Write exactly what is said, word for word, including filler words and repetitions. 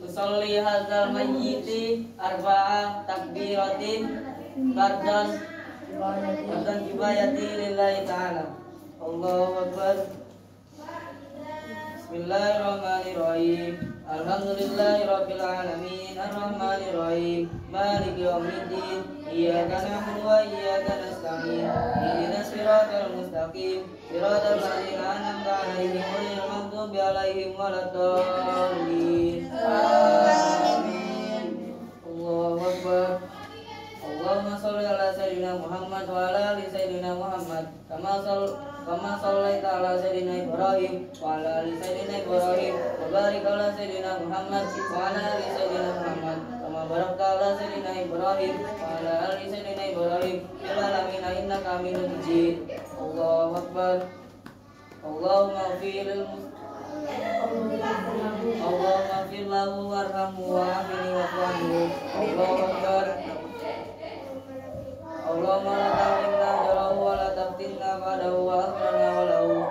usolli hadzal mayyiti arba'a takbiratin bardan bardan kibayati lillahi ta'ala. Allahu Akbar. Bismillahirrahmanirrahim. Alhamdulillahirabbil alamin arrahmanir rahim maliki yaumiddin iyyaka na'budu wa iyyaka nasta'in ihdinas siratal mustaqim siratal ladzina an'amta 'alaihim ghairil maghdubi 'alaihim waladdallin. Amin. Allahu Akbar. Allahumma sholli ala sayyidina Muhammad wa ala ali sayyidina Muhammad kama shall kama shallaita ala sayyidina Ibrahim wa ala ali sayyidina Ibrahim wa barik ala sayyidina Muhammad wa ala ali sayyidina Muhammad kama barakta ala sayyidina Ibrahim wa ala ali sayyidina Ibrahim fil alamin innaka Hamidum Majid. Allahu Akbar. Allahumma ighfir lil Allahumma ighfir lahu warhamhu wa'afini wa'fu anhu. Allahu Akbar. Allahumma la tahrimna ajrahu wa la taftinna ba'dahu wa akhrana wa lahu